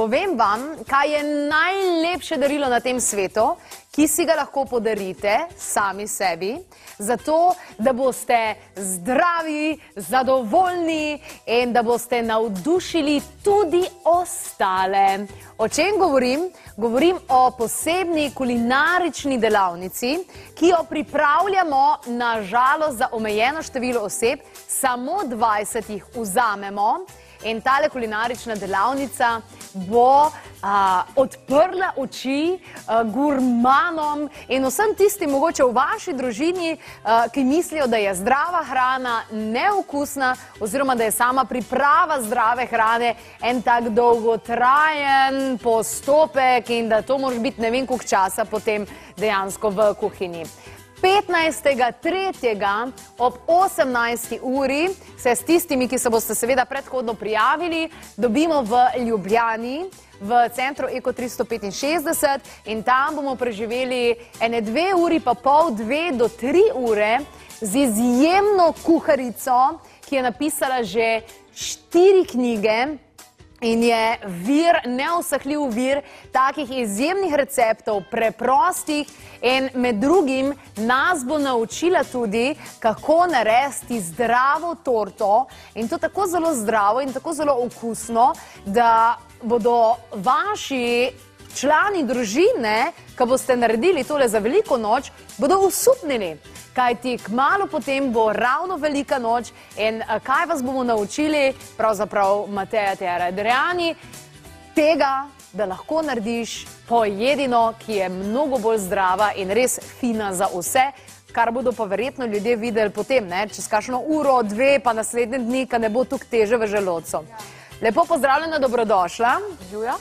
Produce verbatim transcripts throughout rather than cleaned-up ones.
povem vam, kaj je najlepše darilo na tem svetu, ki si ga lahko podarite sami sebi, zato, da boste zdravi, zadovoljni in da boste navdušili tudi ostale. O čem govorim? Govorim o posebni kulinarični delavnici, ki jo pripravljamo na žalost za omejeno število oseb, samo dvajset jih vzamemo. In tale kulinarična delavnica bo a, odprla oči a, gurmanom in vsem tistim mogoče v vaši družini, a, ki mislijo, da je zdrava hrana neokusna oziroma da je sama priprava zdrave hrane en tak dolgotrajen postopek in da to moraš biti ne vem koliko časa potem dejansko v kuhinji. petnajstega tretjega ob osemnajsti uri se s tistimi, ki se boste seveda predhodno prijavili, dobimo v Ljubljani, v centru Eko tristo petinšestdeset in tam bomo preživeli ene dve uri pa pol, dve do tri ure z izjemno kuharico, ki je napisala že štiri knjige in je vir, neusahljiv vir takih izjemnih receptov, preprostih in med drugim nas bo naučila tudi, kako narediti zdravo torto in to tako zelo zdravo in tako zelo okusno, da bodo vaši člani družine, ko boste naredili tole za veliko noč, bodo osupnili. Kajti kmalu potem bo ravno velika noč in kaj vas bomo naučili, pravzaprav Mateja Tera Drejani, tega, da lahko narediš pojedino, ki je mnogo bolj zdrava in res fina za vse, kar bodo pa verjetno ljudje videli potem, ne, čez kakšno uro, dve, pa naslednje dni, ko ne bo tukaj teže v želodcu. Lepo pozdravljena, dobrodošla. Žuja.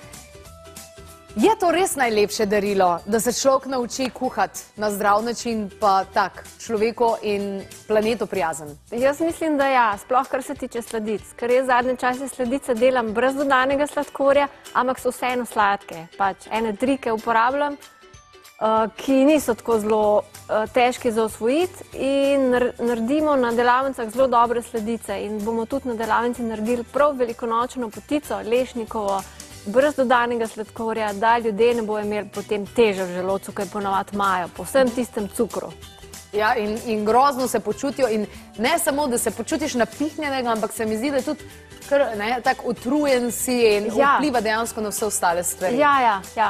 Je to res najlepše darilo, da se človek nauči kuhati na zdrav način, pa tak, človeku in planetu prijazen? Jaz mislim, da ja, sploh kar se tiče sladic, ker jaz zadnje čase sladice delam brez dodanega sladkorja, ampak so vseeno sladke. Pač ene trike uporabljam, ki niso tako zelo težki za osvojiti in naredimo na delavnicah zelo dobre sladice in bomo tudi na delavnici naredili prav velikonočno potico, lešnikovo, brez dodanega sladkorja, da ljudje ne bojo imeli potem teže v želodcu, kaj ponavadi imajo, po vsem tistem cukru. Ja, in, in grozno se počutijo in ne samo, da se počutiš napihnjenega, ampak se mi zdi, da je tudi kar, ne, tak utrujen si in ja. Vpliva dejansko na vse ostale stvari. Ja, ja, ja.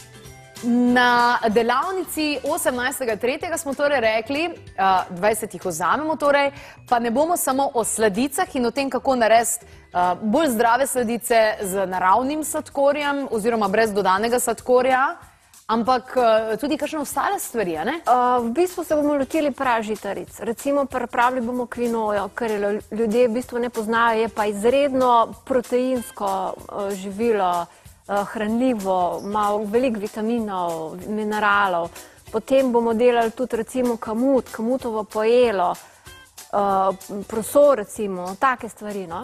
Na delavnici osemnajstega tretjega smo torej rekli, dvajset jih vzamemo torej, pa ne bomo samo o sladicah in o tem, kako narediti bolj zdrave sladice z naravnim sladkorjem oziroma brez dodanega sladkorja, ampak tudi kakšne ostale stvari, ne? V bistvu se bomo lotili pražitaric. Recimo pripravili bomo kvinojo, kar ljudje v bistvu ne poznajo, je pa izredno proteinsko živilo, hranljivo, ima veliko vitaminov, mineralov. Potem bomo delali tudi recimo kamut, kamutovo pojelo, proso recimo, take stvari, no?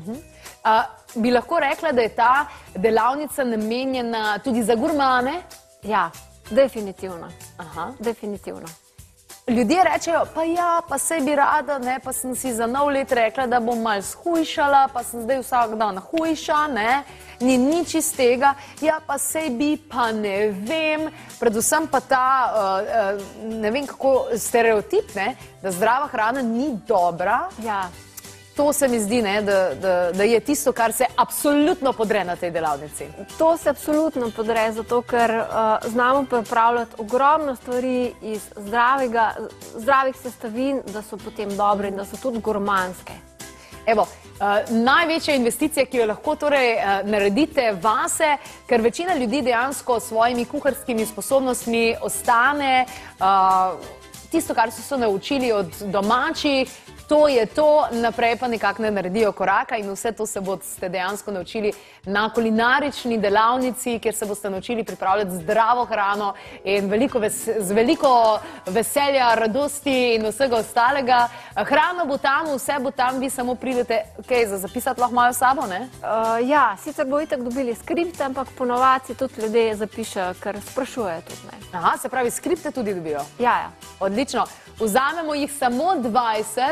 Bi lahko rekla, da je ta delavnica namenjena tudi za gurmane? Ja, definitivno. Aha, definitivno. Ljudje rečejo, pa ja, pa sej bi rada, ne, pa sem si za nov let rekla, da bom malo shujšala, pa sem zdaj vsak dan hujša, ne, ni nič iz tega, ja, pa sej bi, pa ne vem, predvsem pa ta, ne vem kako, stereotip, ne, da zdrava hrana ni dobra. Ja. To se mi zdi, ne, da, da, da je tisto, kar se absolutno podre na tej delavnici. To se absolutno podre, zato ker uh, znamo pripravljati ogromno stvari iz zdravega, zdravih sestavin, da so potem dobre in da so tudi gurmanske. Evo, uh, največja investicija, ki jo lahko torej uh, naredite vase, ker večina ljudi dejansko s svojimi kuharskimi sposobnostmi ostane uh, tisto, kar so se naučili od domačih, to je to, naprej pa nekako ne naredijo koraka in vse to se boste dejansko naučili na kulinarični delavnici, kjer se boste naučili pripravljati zdravo hrano in veliko ves, z veliko veselja, radosti in vsega ostalega. Hrana bo tam, vse bo tam, vi samo pridete, kaj, za zapisati lahko malo sabo, ne? Uh, ja, sicer bo itak dobili skripte, ampak ponovadi tudi ljudje zapišejo, ker sprašujejo tudi, ne. Aha, se pravi, skripte tudi dobijo? Ja, ja. Odlično. Vzamemo jih samo dvajset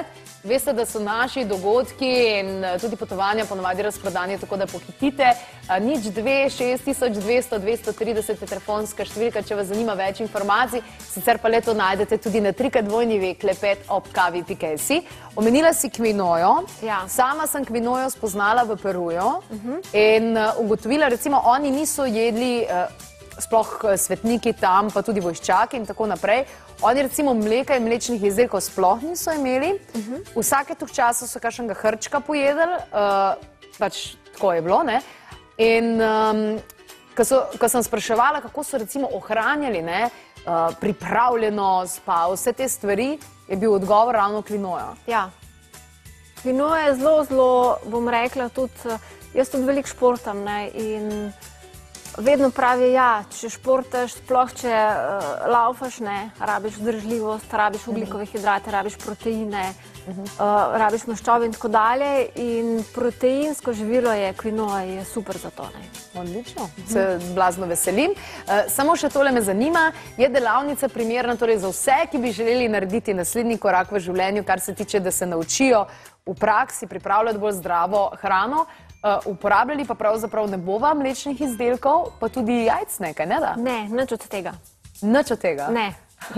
Veste, da so naši dogodki in tudi potovanja ponovadi razprodani, tako da pohitite. Nič dve, šest tisoč dvesto, dvesto trideset je telefonska številka, če vas zanima več informacij. Sicer pa leto najdete tudi na trikrat dvojni ve klepet ob kavi pika si. Omenila si kvinojo. Sama sem kvinojo spoznala v Peruju in ugotovila, recimo, oni niso jedli sploh svetniki tam, pa tudi vojščaki in tako naprej. Oni recimo mleka in mlečnih izdelkov sploh niso imeli. Vsake toliko časa so kakšnega hrčka pojedli, pač tako je bilo, ne. In ko sem spraševala, kako so recimo ohranjali pripravljenost pa vse te stvari, je bil odgovor ravno kvinoja. Ja. Kvinoja je zelo, zelo, bom rekla, tudi, jaz tudi veliko športam, ne, in vedno pravi, ja, če športaš, sploh če laufaš, ne, rabiš vzdržljivost, rabiš ugljikove hidrate, rabiš proteine, rabiš maščobe in tako dalje. In proteinsko živilo je kvinoja, je super za to, ne. Odlično, se blazno veselim. Samo še tole me zanima, je delavnica primerna torej za vse, ki bi želeli narediti naslednji korak v življenju, kar se tiče, da se naučijo v praksi pripravljati bolj zdravo hrano, uporabljali pa pravzaprav ne bova mlečnih izdelkov, pa tudi jajc nekaj, ne da? Ne, nič od tega. Nič od tega? Ne.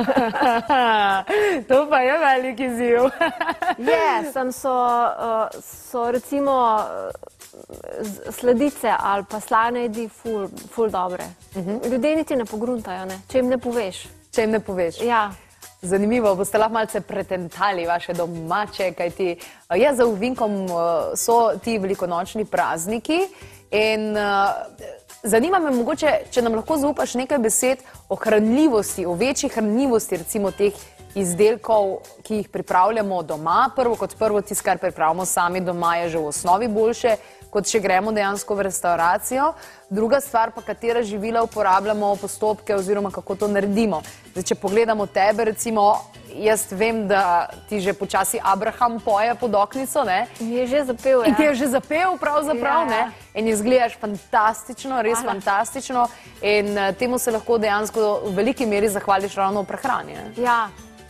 To pa je velik izziv. Je, sem so recimo sladice ali pa slane jedi ful dobre. Ljudje niti ne pogruntajo, ne, če jim ne poveš. Če jim ne poveš. Ja. Zanimivo, boste lahko malce pretentali vaše domače, kajti ja, za ovinkom so ti velikonočni prazniki in zanima me mogoče, če nam lahko zaupaš nekaj besed o hranljivosti, o večji hranljivosti recimo teh izdelkov, ki jih pripravljamo doma. Prvo kot prvo, tisto, kar pripravimo sami doma, je že v osnovi boljše, kot če gremo dejansko v restauracijo. Druga stvar pa, katera živila uporabljamo, postopke oziroma kako to naredimo. Zdaj, če pogledamo tebe, recimo, jaz vem, da ti že počasi Abraham poje pod oknico, ne? Mi je že zapel, ja. In ti je že zapel pravzaprav, ne? In izgledaš fantastično, res fantastično in temu se lahko dejansko v veliki meri zahvališ ravno v prehrani, ne? Ja.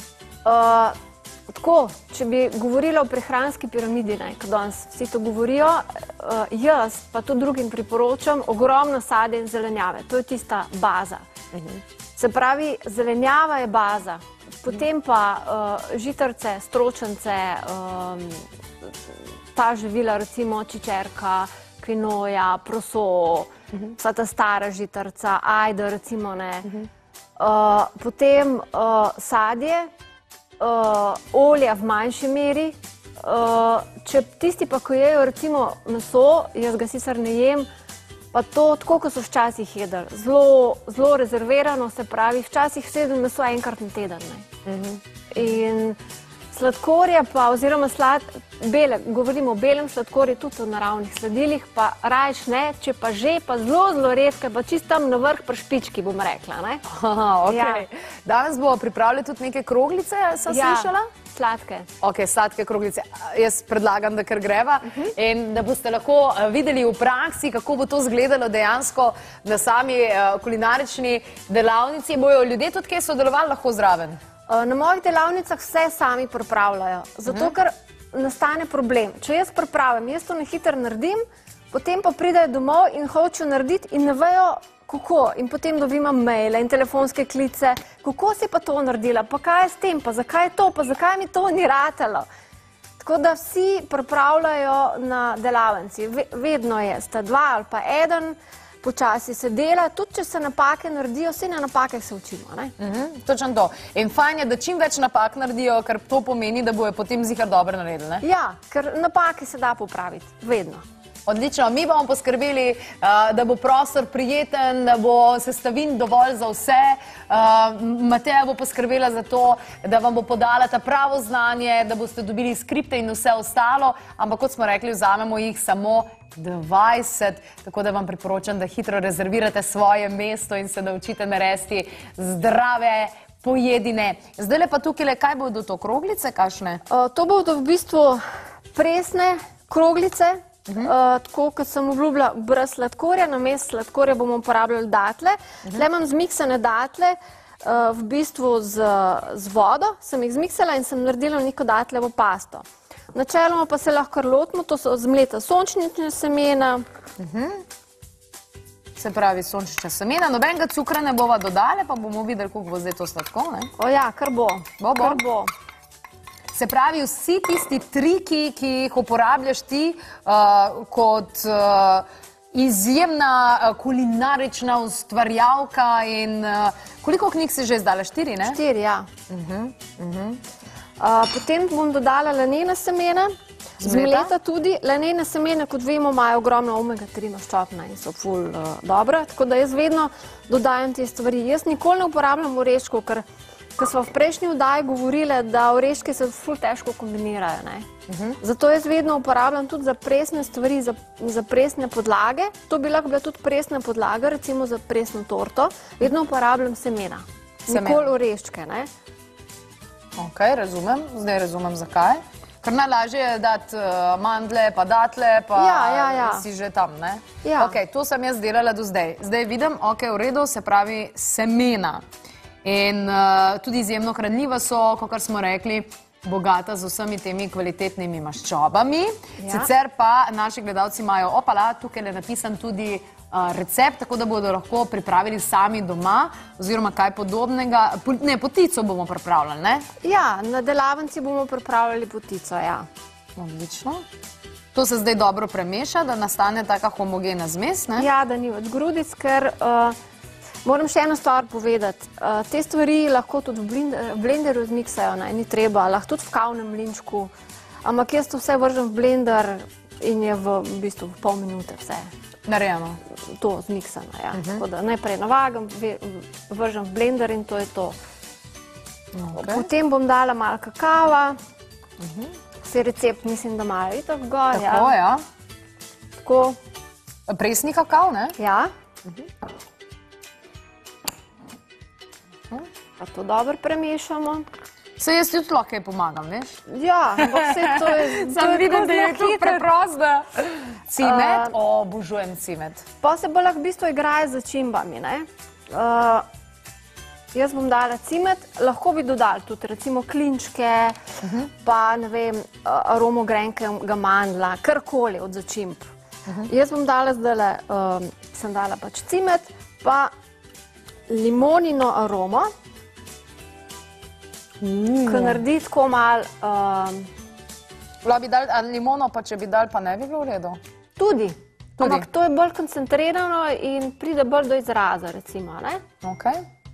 Tako, če bi govorila o prehranski piramidi, ko danes vsi to govorijo, jaz pa tudi drugim priporočam ogromno sadja in zelenjave. To je tista baza. Se pravi, zelenjava je baza, potem pa žitarice, stročnice, ta živila, recimo čičerka, kvinoja, proso, vsa ta stara žitarica, ajda, recimo, ne. Potem sadje, olja v manjši meri. Če tisti pa, ko jejo recimo meso, jaz ga sicer ne jem, pa to tako, ko so včasih jedli. Zelo rezervirano, se pravi, včasih sedem meso enkrat na teden. In sladkorja pa, oziroma bele, govorimo o belem sladkorju, tudi o naravnih sladilih, pa rajš ne, če pa že, pa zelo, zelo redke, pa čist tam na vrh pri špički, bom rekla, ne. Aha, okej. Danes bomo pripravili tudi neke kroglice, sem slišala? Ja, sladke. Ok, sladke kroglice. Jaz predlagam, da kar greva in da boste lahko videli v praksi, kako bo to izgledalo dejansko na sami kulinarični delavnici. Bojo ljudje tudi kaj sodelovali lahko zraven? Na mojih delavnicah vse sami pripravljajo, zato ker nastane problem. Če jaz pripravim, jaz to na hitro naredim, potem pa pridejo domov in hočejo narediti in ne vejo, kako. In potem dobimo maile in telefonske klice, kako si pa to naredila, pa kaj je s tem, pa zakaj je to, pa zakaj mi to ni ratalo. Tako da vsi pripravljajo na delavnici. Vedno je, sta dva ali pa eden, počasi se dela, tudi če se napake naredijo, vse na napake se učimo, ne? Točno to. In fajn je, da čim več napak naredijo, ker to pomeni, da bojo potem zihar dobro naredili, ne? Ja, ker napake se da popraviti, vedno. Odlično, mi bomo poskrbeli, da bo prostor prijeten, da bo sestavin dovolj za vse. Mateja bo poskrbela za to, da vam bo podala ta pravo znanje, da boste dobili skripte in vse ostalo, ampak kot smo rekli, vzamemo jih samo dvajset, tako da vam priporočam, da hitro rezervirate svoje mesto in se naučite narediti zdrave pojedine. Zdaj pa tukaj, kaj bodo to, kroglice, kakšne? To bodo v bistvu presne kroglice, tako, kot sem obljubila, brez sladkorja, namesto sladkorja bomo uporabljali datle. Tle imam zmiksane datle, v bistvu z vodo, sem jih zmiksala in sem naredila neko datljevo pasto. Načeloma pa se lahko lotimo, to so zmleta sončnična semena. Se pravi sončnična semena, nobenega cukra ne bova dodali, pa bomo videli, koliko bo zdaj to sladko, ne? O ja, kar bo. Bo, bo. Kar bo. Se pravi, vsi tisti triki, ki jih uporabljaš ti uh, kot uh, izjemna uh, kulinarična ustvarjalka in uh, koliko knjig si že izdala? Štiri, ne? Štiri, ja. Uh-huh, uh-huh. Uh, potem bom dodala lanena semena, Zmleta? zmleta tudi. Lanene semena, kot vemo, imajo ogromno omega tri maščobna in so ful uh, dobra, tako da jaz vedno dodajam te stvari. Jaz nikoli ne uporabljam oreškov, ker ko smo v prejšnji oddaji govorile, da oreške se ful težko kombinirajo, ne? Uh-huh. Zato jaz vedno uporabljam tudi za presne stvari, za, za presne podlage. To bi lahko bila tudi presna podlaga, recimo za presno torto. Vedno uporabljam semena. Semena. Nikoli oreščke, ne? Ok, razumem. Zdaj razumem, zakaj. Ker najlažje je dati uh, mandle, pa datle, pa ja, ja, ja. si že tam, ne? Ja. Ok, to sem jaz delala do zdaj. Zdaj vidim, ok, v redu, se pravi semena. In uh, tudi izjemno hranljiva so, kakor smo rekli, bogata z vsemi temi kvalitetnimi maščobami. Ja. Sicer pa naši gledalci imajo, opala, tukaj je napisan tudi uh, recept, tako da bodo lahko pripravili sami doma, oziroma kaj podobnega. Ne, potico bomo pripravljali, ne? Ja, na delavnici bomo pripravljali potico, ja. Odlično. To se zdaj dobro premeša, da nastane taka homogena zmes, ne? Ja, da ni več grudic, ker uh, moram še eno stvar povedati. Uh, te stvari lahko tudi v, blinder, v blenderju zmiksajo, ne, ni treba, lahko tudi v kavnem mlinčku, ampak jaz to vse vržem v blender in je v, v bistvu v pol minute vse. Narejeno. To zmiksano, ja. Uh-huh. Tako da najprej navagam, vržem v blender in to je to. Okay. Potem bom dala malo kakava. Uh-huh. Vse recept mislim, da imajo itak gor. Tako, ja. Tako. Presni kakav, ne? Ja. Uh-huh. Pa to dobro premešamo. Se jaz tudi lahko kaj pomagam, veš? Ja, ampak vse to je... Sam vidim, da je to preprosto. Cimet, obožujem cimet. Pa se bo lahko v bistvu igraje z začimbami, ne? Uh, jaz bom dala cimet, lahko bi dodali tudi recimo klinčke, uh-huh. pa ne vem, aromo grenkega mandla, karkoli od začimb. Uh-huh. Jaz bom dala zdajle, um, sem dala pač cimet, pa limonino aromo, mm. ki naredi tako malo... Um, Lahko bi dali limono, pa če bi dali, pa ne bi bilo v redu? Tudi. Tudi. Ampak to je bolj koncentrirano in pride bolj do izraza, recimo, ne? Ok.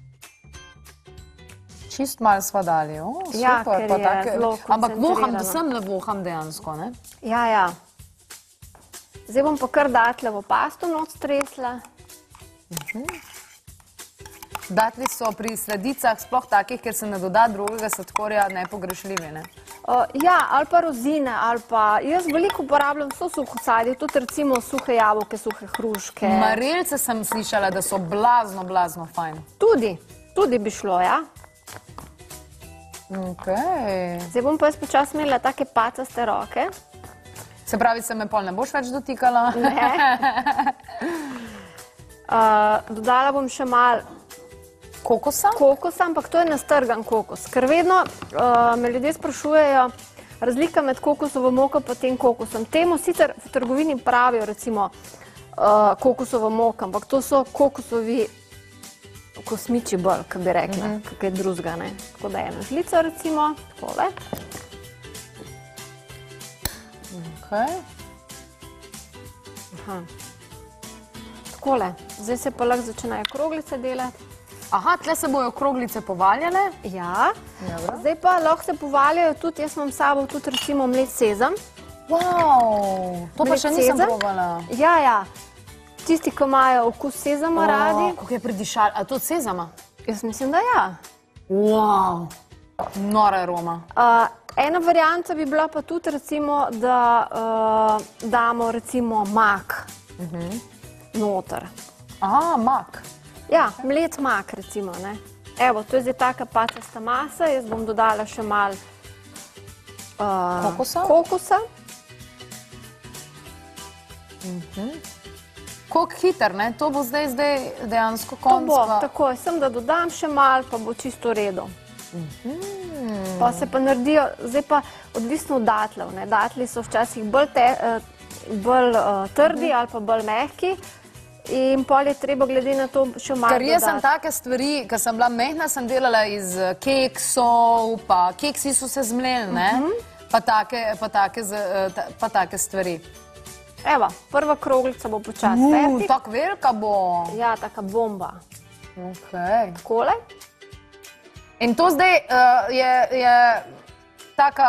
Čist malo sva dali, o, super. Ja, ker pa je take... zelo koncentrirano. Ampak voham, da sem ne voham dejansko, ne? Ja, ja. Zdaj bom pa kar datlevo pasto not stresla. Uh-huh. Datli so pri sladicah, sploh takih, ker se ne doda drugega sladkorja, nepogrešljivi, ne? Uh, ja, ali pa rozine, ali pa... Jaz veliko uporabljam vso suho sadje, tudi recimo suhe jabolke, suhe hruške. Marelce sem slišala, da so blazno, blazno fajn. Tudi, tudi bi šlo, ja. Ok. Zdaj bom pa jaz počas imela take pacaste roke. Se pravi, se me pol ne boš več dotikala? Ne. Uh, dodala bom še malo kokosa? Kokosa, ampak to je nastrgan kokos. Ker vedno uh, me ljudje sprašujejo razlika med kokosovo moko pa tem kokosom. Temu sicer v trgovini pravijo recimo uh, kokosovo moko, ampak to so kokosovi kosmiči bolj, ki bi rekla, uh-huh. kakaj drugega, ne. Tako da eno žlico recimo, takole. Ok. Aha. Takole. Zdaj se pa lahko začnejo kroglice delati. Aha, tle se bojo kroglice povaljale? Ja. Dobro. Zdaj pa lahko se povaljajo tudi, jaz imam s sabo tudi recimo mlet sezam. Wow, to pa še nisem probala. Ja, ja. Tisti, ki imajo okus sezama radi. Kako je predišal, a to od sezama? Jaz mislim, da ja. Wow, nora aroma. Ena varianta bi bila pa tudi recimo, da damo recimo mak noter. Aha, mak. Ja, mlet mak recimo, ne. Evo, to je zdaj taka pacasta masa, jaz bom dodala še malo kokosa. Koliko hiter, ne? To bo zdaj dejansko konc. To bo, tako je, sem da dodam še malo, pa bo čisto v redu. Pa se pa naredijo, zdaj pa odvisno od datljev, ne. Datlji so včasih bolj, te, bolj uh, trdi ali pa bolj mehki in pol je treba glede na to še malo dodati. Ker jaz sem take stvari, ko sem bila mehna, sem delala iz keksov, pa keksi so se zmleli, ne, pa take, pa take, ta, pa take stvari. Evo, prva kroglica bo počas fertik. Tako velika bo. Ja, taka bomba. Ok. Takole. In to zdaj uh, je, je taka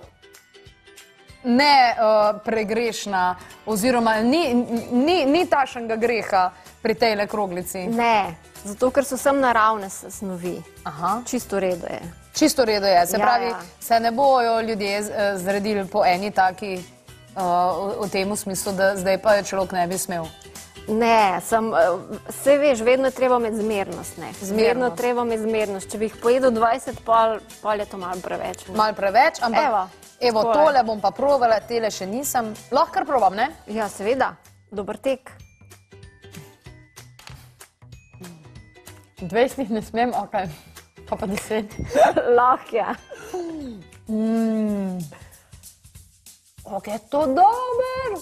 ne uh, pregrešna, oziroma ni, ni, ni tašnega greha pri tejle kroglici. Ne, zato ker so sem naravne snovi. Aha. Čisto redo je. Čisto redo je, se Ja, pravi, ja. se ne bojo ljudje uh, zredili po eni taki uh, v, v tem smislu, da zdaj pa je človek ne bi smel. Ne, sem, saj veš, vedno je treba imeti zmernost, ne. Vedno je treba imeti zmernost. Če bi jih pojedel dvajset, pol, pol je to malo preveč. Ne? Malo preveč, ampak Evo, evo, takole. tole bom pa provala, tele še nisem. Lahko kar probam, ne? Ja, seveda, dober tek. dvajset ne smem, ok. Pa pa deset. Lahko je. Mm. Ok, je to dober.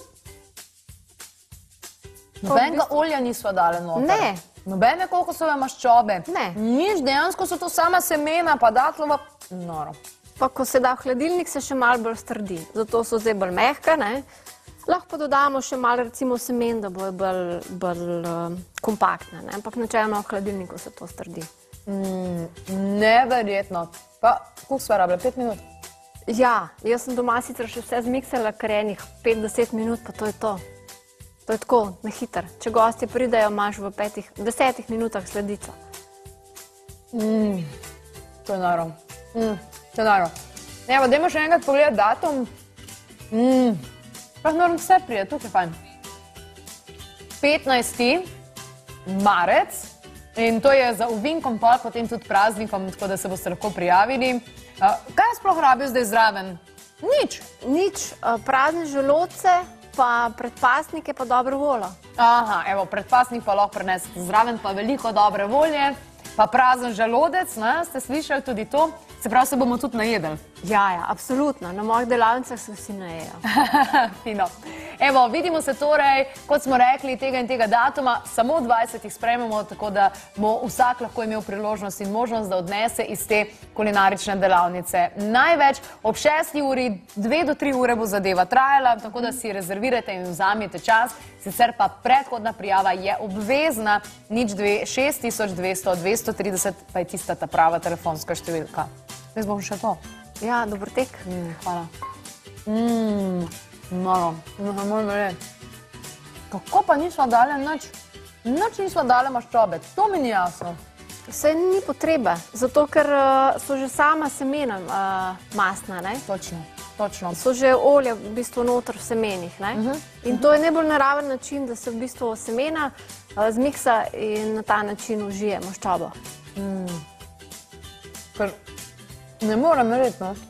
Nobenega olja nisva dale noter. Ne. Nobene kokosove maščobe. Ne. Nič, dejansko so to sama semena, pa datlova. Noro. Pa ko se da v hladilnik, se še malo bolj strdi. Zato so zdaj bolj mehka, ne. Lahko pa dodamo še malo recimo semen, da bojo bolj, bolj um, kompaktne, ne. Ampak načeloma v hladilniku se to strdi. Mm, neverjetno. Pa, koliko sva rabila? Pet minut? Ja, jaz sem doma sicer še vse zmiksala, kar enih pet do deset minut, pa to je to. To je tako, na hiter. Če gosti pridejo, imaš v petih, desetih minutah sladico. Mm, to je naro. Mm, to je naro. Evo, dajmo še enkrat pogledati datum. Mm, pa moram vse prije, tukaj fajn. petnajsti marec in to je za uvinkom pol, potem tudi praznikom, tako da se boste lahko prijavili. Uh, kaj sploh rabijo zdaj zraven? Nič. Nič, uh, prazne želodce, pa predpasnike, pa dobro voljo. Aha, evo, predpasnik pa lahko prinesete zraven, pa veliko dobre volje, pa prazen želodec, ne, ste slišali tudi to? Se pravi, se bomo tudi najedli. Ja, ja, absolutno, na mojih delavnicah se vsi najejo. Fino. Evo, vidimo se torej, kot smo rekli, tega in tega datuma, samo dvajset jih sprejmemo, tako da bo vsak lahko imel priložnost in možnost, da odnese iz te kulinarične delavnice. Največ ob šesti uri, dve do tri ure bo zadeva trajala, tako da si rezervirajte in vzamite čas, sicer pa predhodna prijava je obvezna, nič dve, šest tisoč dvesto, dvesto trideset, pa je tista ta prava telefonska številka. Jaz bom še to. Ja, dober tek. Mm, hvala. Mmm, malo, ne moram reči. Kako pa nisva dale nič? Nič nisva dale maščobe, to mi ni jasno. Saj ni potrebe, zato ker uh, so že sama semena uh, masna, ne? Točno, točno. So že olje v bistvu noter v semenih, ne? Uh-huh. In to je najbolj naraven način, da se v bistvu semena uh, zmiksa in na ta način užije maščobo. Mm. Ker ne moram reči, no.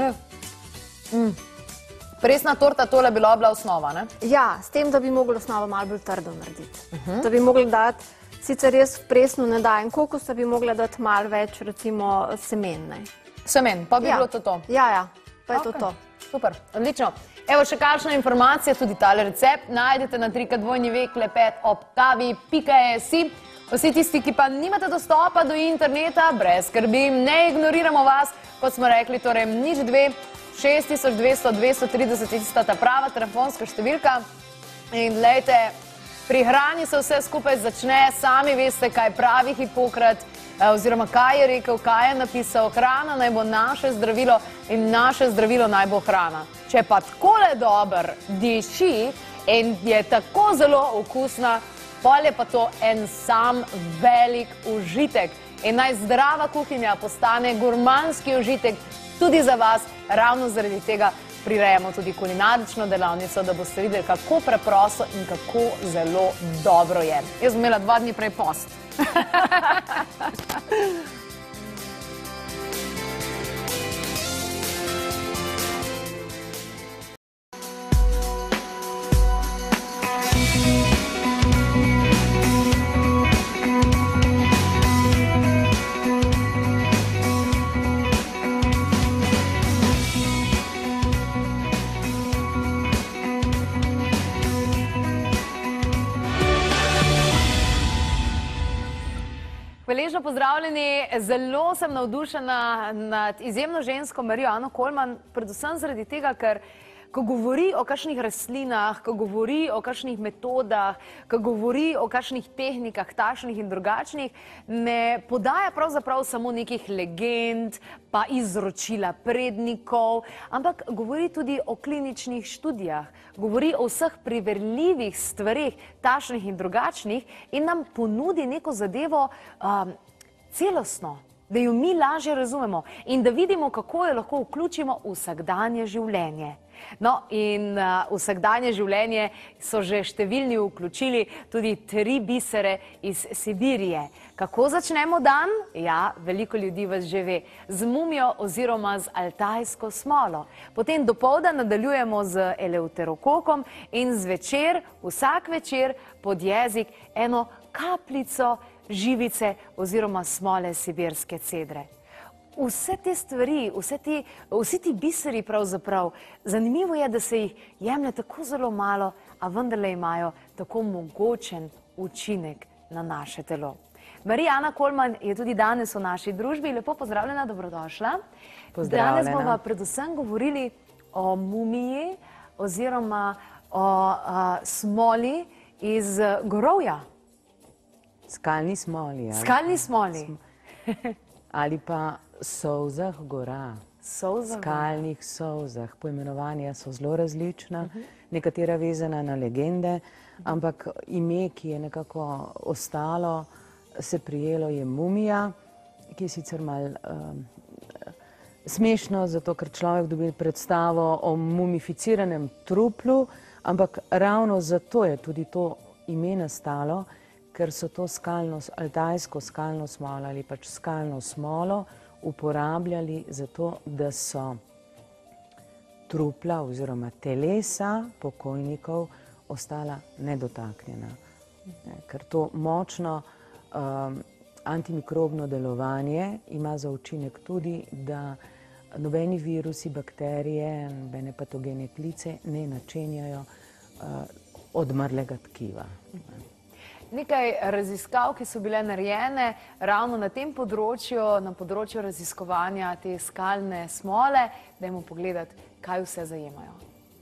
Mm. Presna torta, tole bi bila osnova, ne? Ja, s tem, da bi mogli osnovo malo bolj trdo narediti. Uh-huh. Da bi mogli dati, sicer jaz v presnu ne dajem kokosa, bi mogla dati malo več, recimo, semen, ne? Semen, pa bi ja. bilo to to? Ja, ja, pa je okay. to to. Super, odlično. Evo še kakšna informacija, tudi tale recept najdete na trikrat dvojni ve klepet ob kavi pika si. Vsi tisti, ki pa nimate dostopa do interneta, brez skrbi, ne ignoriramo vas, kot smo rekli, torej nič dve, šest tisoč dvesto, dvesto trideset, tista ta prava telefonska številka. In glejte, pri hrani se vse skupaj začne, sami veste, kaj pravi Hipokrat, oziroma kaj je rekel, kaj je napisal, hrana naj bo naše zdravilo in naše zdravilo naj bo hrana. Če pa takole dober diši in je tako zelo okusna, pol je pa to en sam velik užitek. In naj zdrava kuhinja postane gurmanski užitek tudi za vas, ravno zaradi tega prirejamo tudi kulinarično delavnico, da boste videli, kako preprosto in kako zelo dobro je. Jaz bom imela dva dni prej post. Hvaležno pozdravljeni, zelo sem navdušena nad izjemno žensko Marijo Ano Kolman, predvsem zaradi tega, ker ko govori o kakšnih rastlinah, ko govori o kakšnih metodah, ko govori o kakšnih tehnikah, takšnih in drugačnih, ne podaja pravzaprav samo nekih legend, pa izročila prednikov, ampak govori tudi o kliničnih študijah, govori o vseh preverljivih stvareh, takšnih in drugačnih, in nam ponudi neko zadevo um, celostno, da jo mi lažje razumemo in da vidimo, kako jo lahko vključimo v vsakdanje življenje. No, in uh, vsakdanje življenje so že številni vključili tudi tri bisere iz Sibirije. Kako začnemo dan? Ja, veliko ljudi vas že ve. Z mumijo oziroma z altajsko smolo. Potem dopoldan nadaljujemo z eleuterokokom in zvečer, vsak večer pod jezik eno kapljico živice oziroma smole sibirske cedre. Vse te stvari, vse ti, vsi ti biseri pravzaprav, zanimivo je, da se jih jemlje tako zelo malo, a vendarle imajo tako mogočen učinek na naše telo. Marija Ana Kolman je tudi danes v naši družbi. Lepo pozdravljena, dobrodošla. Pozdravljena. Danes bomo predvsem govorili o mumiji oziroma o a, smoli iz gorovja. Skalni smoli. Ali, Skalni smoli. ali pa solzah gora. Solzah gora. Skalnih solzah. Poimenovanja so zelo različna, nekatera vezana na legende, ampak ime, ki je nekako ostalo, se prijelo, je mumija, ki je sicer malo um, smešno, zato ker človek dobi predstavo o mumificiranem truplu, ampak ravno zato je tudi to ime nastalo, ker so to skalno, altajsko skalno smolo ali pač skalno smolo uporabljali zato, da so trupla oziroma telesa pokojnikov ostala nedotaknjena. Ker to močno um, antimikrobno delovanje ima za učinek tudi, da nobeni virusi, bakterije, nobene patogene plice ne načenjajo uh, odmrlega tkiva. Nekaj raziskav, ki so bile narejene ravno na tem področju, na področju raziskovanja te skalne smole. Dajmo pogledati, kaj vse zajemajo.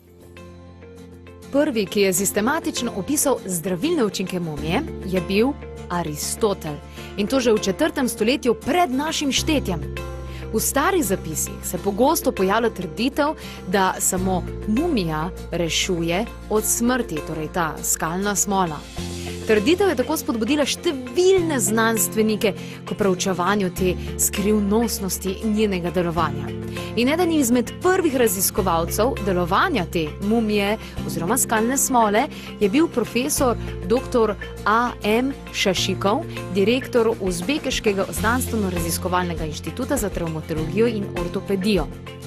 Prvi, ki je sistematično opisal zdravilne učinke mumije, je bil Aristotel. In to že v četrtem stoletju pred našim štetjem. V starih zapisih se pogosto pojavlja trditev, da samo mumija rešuje od smrti, torej ta skalna smola. Trditev je tako spodbudila številne znanstvenike k preučevanju te skrivnostnosti njenega delovanja. In eden izmed prvih raziskovalcev delovanja te mumije oziroma skalne smole je bil profesor doktor A M Šašikov, direktor Uzbekeškega znanstveno-raziskovalnega inštituta za travmatologijo in ortopedijo.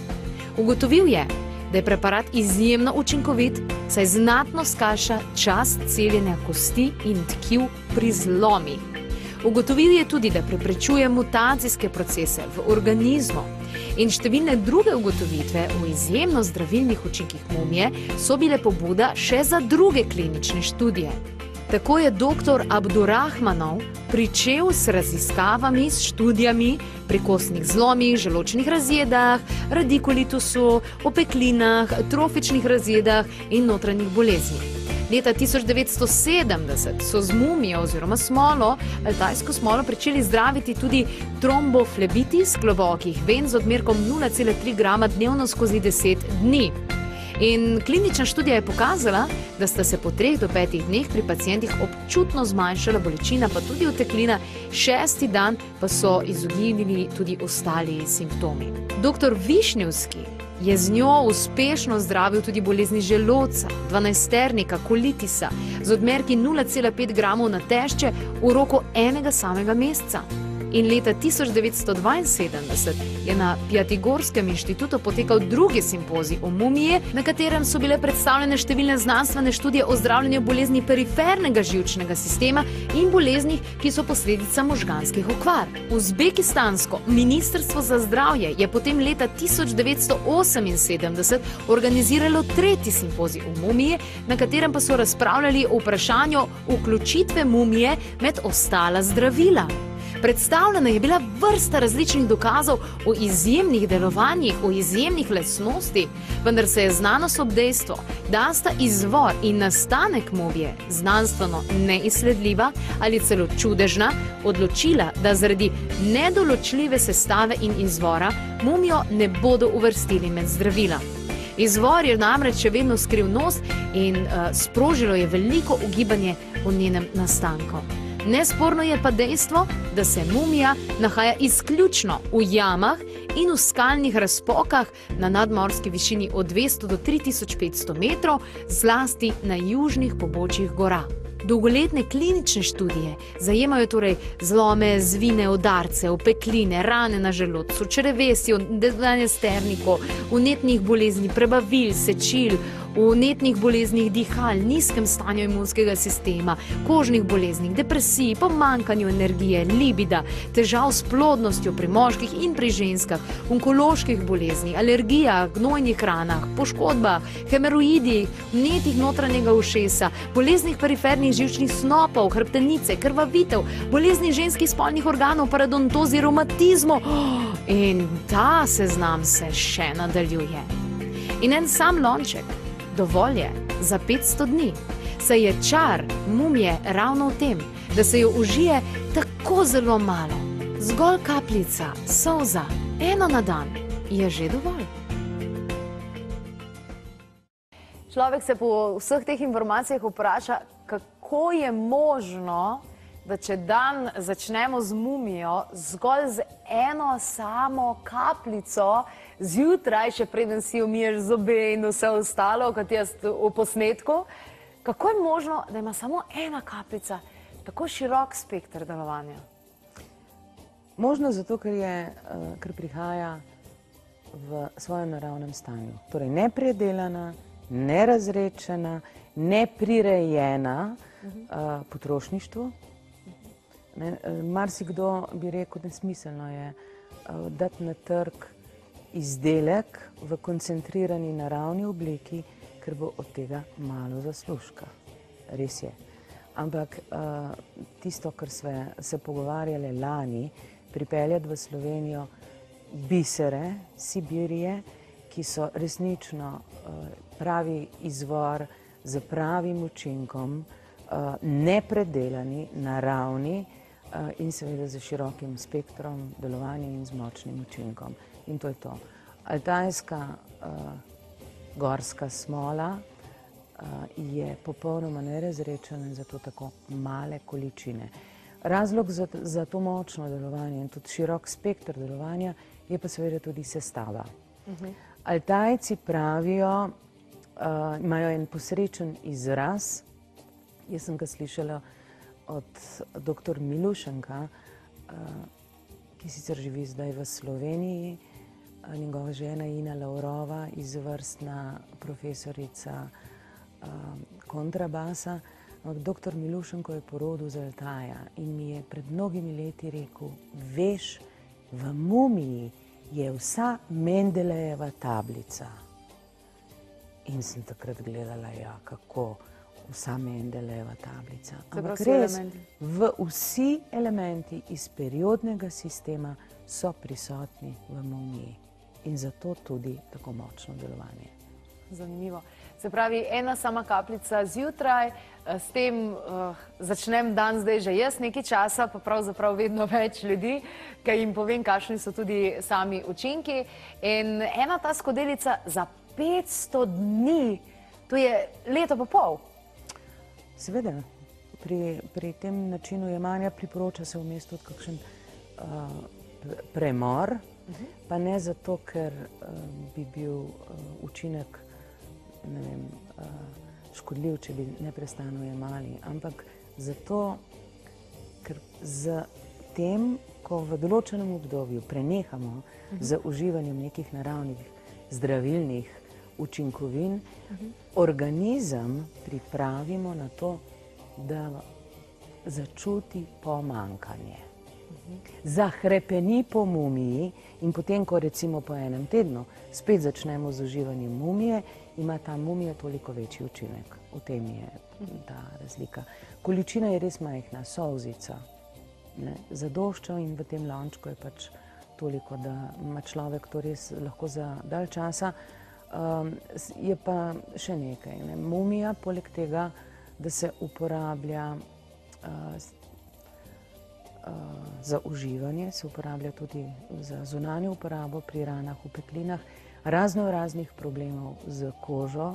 Ugotovil je, da je preparat izjemno učinkovit, saj znatno skrajša čas celjenja kosti in tkiv pri zlomih. Ugotovil je tudi, da preprečuje mutacijske procese v organizmu. In številne druge ugotovitve o izjemno zdravilnih učinkih mumije so bile pobuda še za druge klinične študije. Tako je doktor Abdurahmanov pričel s raziskavami, s študijami pri kostnih zlomih, želodčnih razjedah, radikulitusu, opeklinah, trofičnih razjedah in notranjih boleznih. Leta tisoč devetsto sedemdeset so z mumijo oziroma smolo, altajsko smolo, pričeli zdraviti tudi tromboflebitis globokih ven z odmerkom nula cela tri grama dnevno skozi deset dni. In klinična študija je pokazala, da sta se po treh do petih dneh pri pacientih občutno zmanjšala bolečina, pa tudi oteklina, šesti dan pa so izognili tudi ostali simptomi. Doktor Višnjevski je z njo uspešno zdravil tudi bolezni želodca, dvanajsternika, kolitisa, z odmerki nula cela pet gramov na tešče v roku enega samega meseca. In leta tisoč devetsto dvainsedemdeset je na Pjatigorskem inštitutu potekal drugi simpozij o mumiji, na katerem so bile predstavljene številne znanstvene študije o zdravljenju bolezni perifernega živčnega sistema in boleznih, ki so posledica možganskih okvar. Uzbekistansko ministrstvo za zdravje je potem leta tisoč devetsto oseminsedemdeset organiziralo tretji simpozij o mumiji, na katerem pa so razpravljali o vprašanju vključitve mumije med ostala zdravila. Predstavljena je bila vrsta različnih dokazov o izjemnih delovanjih, o izjemnih lastnostih, vendar se je znanost ob dejstvo, da sta izvor in nastanek mumije znanstveno neizsledljiva ali celo čudežna, odločila, da zaradi nedoločljive sestave in izvora mumijo ne bodo uvrstili med zdravila. Izvor je namreč še vedno skrivnost in uh, sprožilo je veliko ugibanje o njenem nastanku. Nesporno je pa dejstvo, da se mumija nahaja izključno v jamah in v skalnih razpokah na nadmorski višini od dvesto do tri tisoč petsto metrov, zlasti na južnih pobočjih gora. Dolgoletne klinične študije zajemajo torej zlome, zvine, udarce, opekline, rane na želodcu, črevesju, dezanje sternikov, vnetnih bolezni prebavil, sečil, vnetnih boleznih dihal, nizkem stanju imunskega sistema, kožnih boleznih, depresiji, pomanjkanju energije, libida, težav s plodnostjo pri moških in pri ženskah, onkoloških bolezni, alergijah, gnojnih ranah, poškodbah, hemoroidih, vnetih notranjega ušesa, boleznih perifernih živčnih snopov, hrbtenice, krvavitev, bolezni ženskih spolnih organov, parodontozi, revmatizmu. In ta seznam se še nadaljuje. In en sam lonček dovolj je za petsto dni, saj je čar mumije ravno v tem, da se jo užije tako zelo malo. Zgolj kapljica, solza, eno na dan je že dovolj. Človek se po vseh teh informacijah vpraša, kako je možno, da če dan začnemo z mumijo, zgolj z eno samo kapljico, zjutraj, še preden si umiješ zobe in vse ostalo, kot jaz v posnetku, kako je možno, da ima samo ena kapljica tako širok spekter delovanja? Možno zato, ker, je, ker prihaja v svojem naravnem stanju. Torej nepredelana, nerazrečena, neprirejena uh, potrošništvu. Ne, marsikdo bi rekel, nesmiselno je uh, dati na trg izdelek v koncentrirani naravni obliki, ker bo od tega malo zaslužka. Res je. Ampak uh, tisto, kar sve se pogovarjali lani, pripeljati v Slovenijo bisere, Sibirije, ki so resnično uh, pravi izvor z pravim učinkom, uh, nepredelani, naravni, in seveda z širokim spektrom delovanja in z močnim učinkom. In to je to. Altajska uh, gorska smola uh, je popolnoma nerazrečena in zato tako male količine. Razlog za, za to močno delovanje in tudi širok spektr delovanja je pa seveda tudi sestava. Uh-huh. Altajci pravijo, uh, imajo en posrečen izraz, jaz sem ga slišala od doktor Milušenka, ki sicer živi zdaj v Sloveniji, njegova žena Ina Laurova, izvrstna profesorica kontrabasa. Doktor Milušenko je porodil z Altaja in mi je pred mnogimi leti rekel, veš, v mumiji je vsa Mendelejeva tablica. In sem takrat gledala, ja, kako vsa Mendelejeva tablica. Ampak res, v vsi elementi iz periodnega sistema so prisotni v mumiji in zato tudi tako močno delovanje. Zanimivo. Se pravi, ena sama kapljica zjutraj, s tem uh, začnem dan zdaj že jaz nekaj časa, pa pravzaprav vedno več ljudi, ker jim povem, kakšni so tudi sami učinki. In ena ta skodelica za petsto dni, to je leto pa pol. Seveda, pri, pri tem načinu jemanja priporoča se vmes tudi kakšen uh, premor, uh-huh. pa ne zato, ker uh, bi bil uh, učinek ne vem, uh, škodljiv, če bi neprestano jemali, ampak zato, ker z tem, ko v določenem obdobju prenehamo uh-huh. z uživanjem nekih naravnih zdravilnih učinkovin, uh-huh. organizem pripravimo na to, da začuti pomanjkanje. Uh-huh. Zahrepeni po mumiji in potem, ko recimo po enem tednu spet začnemo z uživanjem mumije, ima ta mumija toliko večji učinek. V tem je ta razlika. Količina je res majhna, solzica. ne, zadoščal in v tem lončku je pač toliko, da ima človek to res lahko za dalj časa. Um, je pa še nekaj, ne, mumija, poleg tega, da se uporablja uh, uh, za uživanje, se uporablja tudi za zunanjo uporabo pri ranah, v petlinah, razno raznih problemov z kožo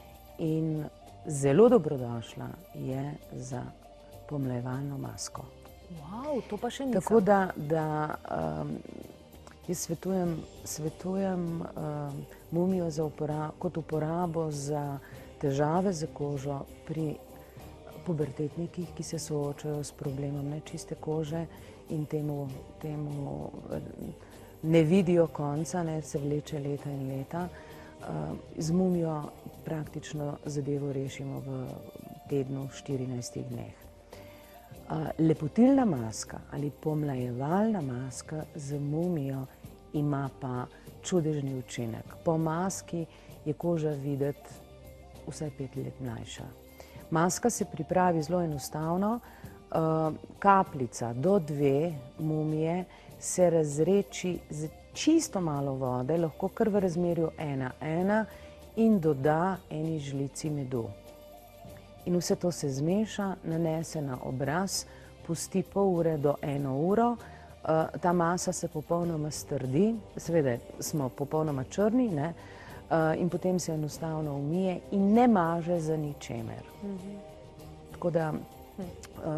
in zelo dobrodošla je za pomlajevalno masko. Wow, to pa še nisem. Tako da, da um, jaz svetujem, svetujem um, mumijo za upora kot uporabo za težave z kožo pri pubertetnikih, ki se soočajo s problemom nečiste kože in temu, temu ne vidijo konca, ne, se vleče leta in leta. Uh, z mumijo praktično zadevo rešimo v tednu, štirinajstih dneh. Uh, lepotilna maska ali pomlajevalna maska z mumijo ima pa čudežni učinek. Po maski je koža videti vsaj pet let mlajša. Maska se pripravi zelo enostavno. Uh, kapljica do dve mumije se razreči z čisto malo vode, lahko kar v razmerju ena ena in doda eni žlici medu. In vse to se zmeša, nanese na obraz, pusti pol ure do eno uro. Uh, ta masa se popolnoma strdi, seveda smo popolnoma črni, ne? Uh, in potem se enostavno umije in ne maže za ničemer. Mm-hmm. Tako da uh,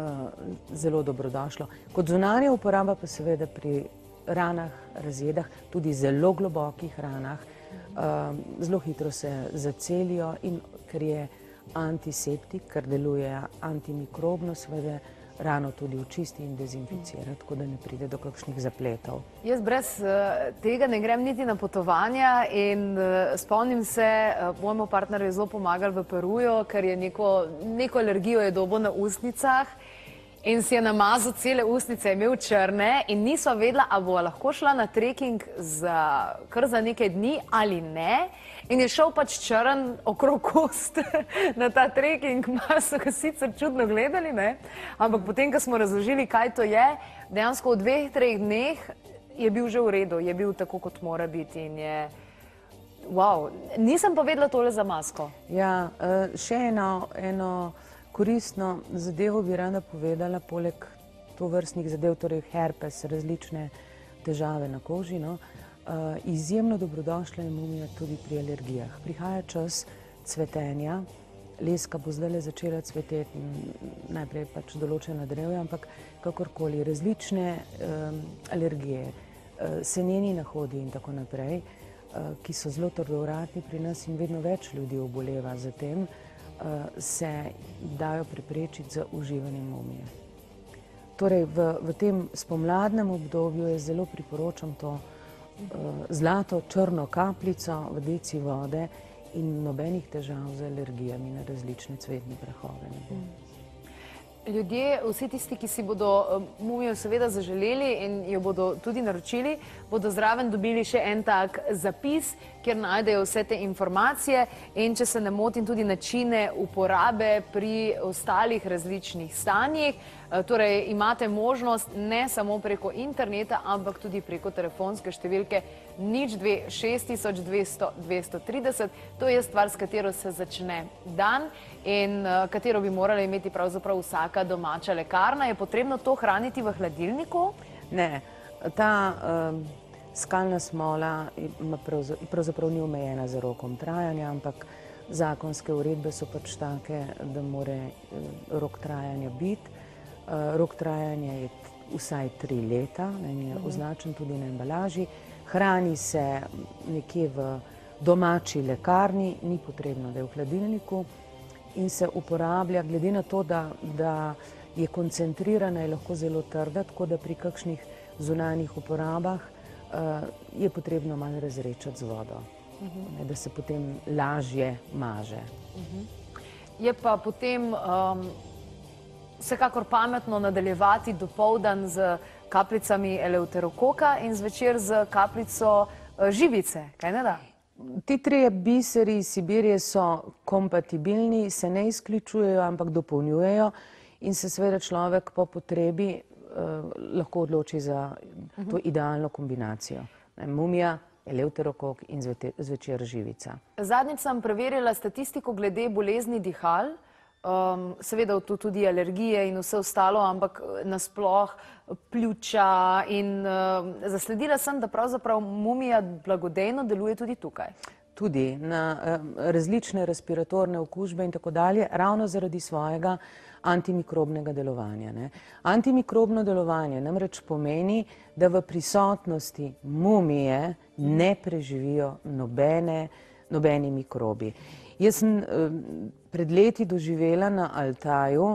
zelo dobrodošlo. Kot zunanja uporaba pa seveda pri ranah, razjedah, tudi zelo globokih ranah, uh, zelo hitro se zacelijo in ker je antiseptik, ker deluje antimikrobno, seveda rano tudi očisti in dezinficira, tako da ne pride do kakšnih zapletov. Jaz brez uh, tega ne grem niti na potovanja in uh, spomnim se, uh, mojemu partnerju je zelo pomagal v Peruju, ker je neko, neko alergijo je dobil na ustnicah in si je namazal cele ustnice, je imel črne in nisva vedela, a bo lahko šla na trekking za, kar za nekaj dni ali ne. In je šel pač črn okrog ust na ta trekking, malo so ga sicer čudno gledali, ne? Ampak potem, ko smo razložili, kaj to je, dejansko v dveh, treh dneh je bil že v redu, je bil tako, kot mora biti in je... Wow, nisem pa vedela tole za masko. Ja, še eno, eno koristno zadevo bi rada povedala, poleg tovrstnih zadev, torej herpes, različne težave na koži, no, Uh, izjemno dobrodošla je mumija tudi pri alergijah. Prihaja čas cvetenja, leska bo zdaj začela cveteti, najprej pač določena drevja, ampak kakorkoli, različne um, alergije, uh, seneni nahodi in tako naprej, uh, ki so zelo trdovratni pri nas in vedno več ljudi oboleva za tem, uh, se dajo preprečiti za uživanjem mumije. Torej, v, v tem spomladnem obdobju je zelo priporočam to, zlato črno kapljico v deci vode in nobenih težav z alergijami na različne cvetne prahove ne bo. Ljudje, vsi tisti, ki si bodo mumijo seveda zaželeli in jo bodo tudi naročili, bodo zraven dobili še en tak zapis, kjer najdejo vse te informacije in, če se ne motim, tudi načine uporabe pri ostalih različnih stanjih. Torej, imate možnost ne samo preko interneta, ampak tudi preko telefonske številke nič dve šest tisoč dvesto dvesto trideset. To je stvar, s katero se začne dan in katero bi morala imeti pravzaprav vsaka domača lekarna. Je potrebno to hraniti v hladilniku? Ne, ta um, skalna smola ima pravzaprav, pravzaprav ni omejena za rokom trajanja, ampak zakonske uredbe so pač take, da more rok trajanja biti. Uh, rok trajanja je vsaj tri leta, in je označen tudi na embalaži. Hrani se nekje v domači lekarni, ni potrebno, da je v hladilniku in se uporablja, glede na to, da, da je koncentrirana, je lahko zelo trda, tako da pri kakšnih zunanjih uporabah uh, je potrebno malo razrečati z vodo, uh-huh. ne, da se potem lažje maže. Uh-huh. Je pa potem um, vsekakor pametno nadaljevati dopoldan z kapljicami eleuterokoka in zvečer z kapljico uh, živice, kaj ne da? Ti trije biseri iz Sibirije so kompatibilni, se ne izključujejo, ampak dopolnjujejo in se seveda človek po potrebi lahko odloči za to idealno kombinacijo. Mumija, eleuterokok in zvečer živica. Zadnjič sem preverila statistiko glede bolezni dihal, seveda tu tudi alergije in vse ostalo, ampak nasploh pljuča in zasledila sem, da pravzaprav mumija blagodejno deluje tudi tukaj. Tudi na različne respiratorne okužbe in tako dalje, ravno zaradi svojega antimikrobnega delovanja. Antimikrobno delovanje namreč pomeni, da v prisotnosti mumije ne preživijo nobeni mikrobi. Jaz sem pred leti doživela na Altaju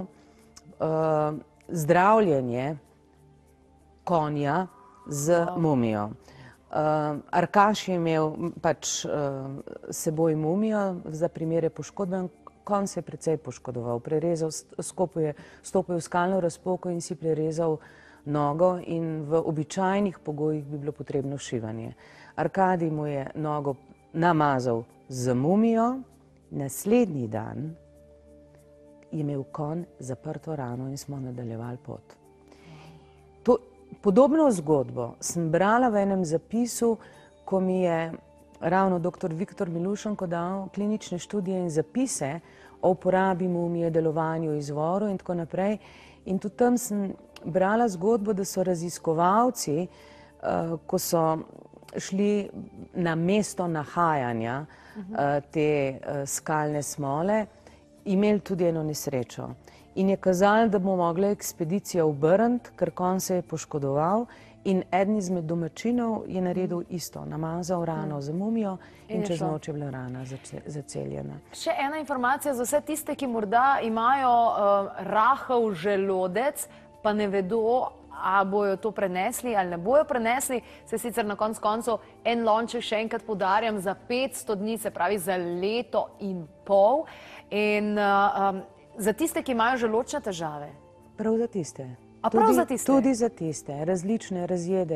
zdravljenje konja z mumijo. Arkaš je imel pač seboj mumijo za primere poškodbe. Konj se je precej poškodoval, prerezal, stopil v skalno razpoko in si prerezal nogo in v običajnih pogojih bi bilo potrebno šivanje. Arkadij mu je nogo namazal z mumijo, naslednji dan je imel konj zaprto rano in smo nadaljevali pot. Podobno zgodbo sem brala v enem zapisu, ko mi je ravno doktor Viktor Milušenko dal klinične študije in zapise o uporabi mumije, delovanju, izvoru in tako naprej. In tudi tam sem brala zgodbo, da so raziskovalci, ko so šli na mesto nahajanja te skalne smole, imeli tudi eno nesrečo. In je kazalo, da bo mogla ekspedicija obrniti, ker konj se je poškodoval in eden izmed domačinov je naredil isto, namazal rano z mumijo in čez noč je bila rana zaceljena. Še ena informacija za vse tiste, ki morda imajo rahel želodec, pa ne vedo, a bojo to prenesli ali ne bojo prenesli, se sicer na koncu koncev en lonček, še enkrat poudarjam, za petsto dni, se pravi za leto in pol. In za tiste, ki imajo želodčne težave? Prav za tiste. A prav za tiste? Tudi za tiste, različne razjede,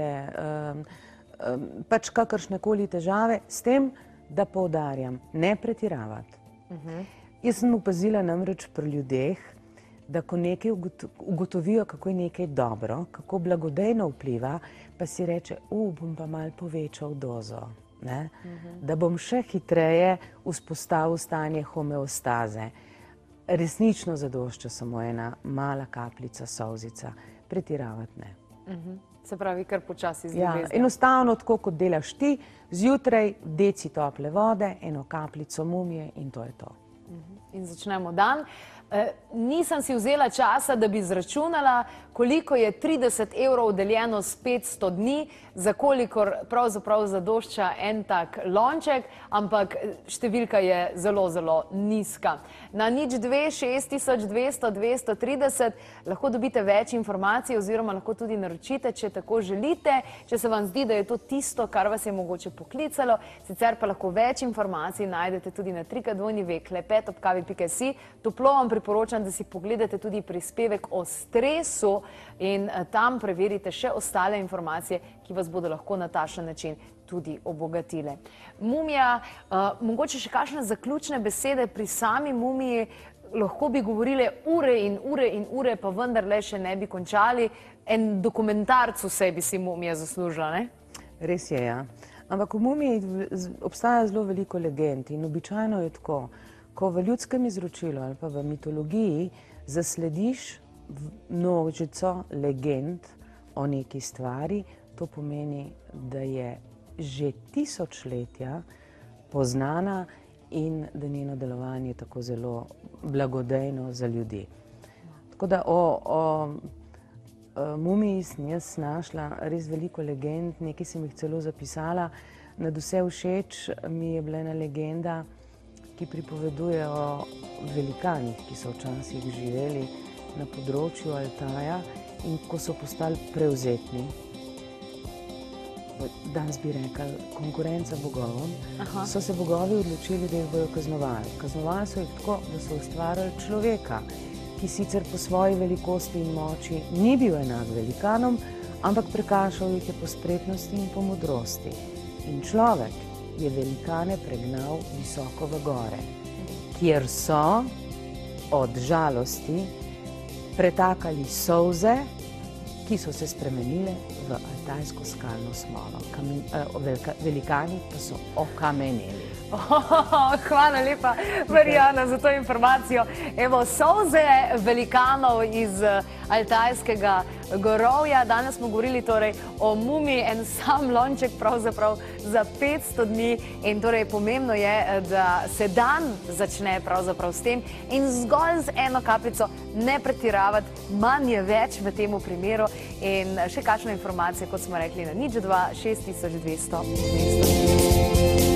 pač kakršnekoli težave, s tem, da poudarjam, ne pretiravati. Jaz sem opazila namreč pri ljudeh, da ko nekaj ugotovijo, kako je nekaj dobro, kako blagodejno vpliva, pa si reče, u, bom pa malo povečal dozo, da bom še hitreje vzpostavil stanje homeostaze. Resnično zadošča samo ena mala kapljica solzica, pretiravati ne. Se pravi, kar počasi z Ja, ljubeznijo. enostavno, tako kot delaš ti, zjutraj deci tople vode, eno kapljico mumije in to je to. In začnemo dan. Nisem si vzela časa, da bi izračunala, koliko je trideset evrov deljeno s petsto dni, za kolikor pravzaprav zadošča en tak lonček, ampak številka je zelo, zelo nizka. Na nič dve šest tisoč dvesto dvesto trideset lahko dobite več informacij oziroma lahko tudi naročite, če tako želite, če se vam zdi, da je to tisto, kar vas je mogoče poklicalo, sicer pa lahko več informacij najdete tudi na www pika klepet ob kavi pika si. Toplo vam priporočam, da si pogledate tudi prispevek o stresu in tam preverite še ostale informacije, ki vas bodo lahko na takšen način tudi obogatile. Mumija, mogoče še kakšne zaključne besede pri sami mumiji, lahko bi govorile ure in ure in ure, pa vendarle še ne bi končali. En dokumentarc vse bi si mumija zaslužila, ne? Res je, ja. Ampak v mumiji obstaja zelo veliko legend in običajno je tako, ko v ljudskem izročilu ali pa v mitologiji zaslediš množico legend o neki stvari, to pomeni, da je že tisočletja poznana in da njeno delovanje je tako zelo blagodejno za ljudi. Tako da o, o mumiji sem jaz našla res veliko legend, nekaj sem jih celo zapisala. Nadvse všeč mi je bila ena legenda, ki pripoveduje o velikanih, ki so včasih živeli na področju Altaja in ko so postali prevzetni, danes bi rekli konkurenca bogovom, so se bogovi odločili, da jih bojo kaznovali. Kaznovali so jih tako, da so ustvarili človeka, ki sicer po svoji velikosti in moči ni bil enak velikanom, ampak prekašal jih je po spretnosti in po modrosti. In človek je velikane pregnal visoko v gore, kjer so od žalosti pretakali solze ki so se spremenile v altajsko skalno smolo. Kamen, eh, velika, velikani pa so okameneli. Oh, hvala lepa, Marijana, za to informacijo. Evo, solze velikanov iz altajskega gorovja. Danes smo govorili torej o mumiji, en sam lonček pravzaprav za petsto dni. In torej pomembno je, da se dan začne pravzaprav s tem in zgolj z eno kapljico ne pretiravati, manj je več v temu primeru. In še kakšna informacija, kot smo rekli, na nič dva šest tisoč dvesto dvesto.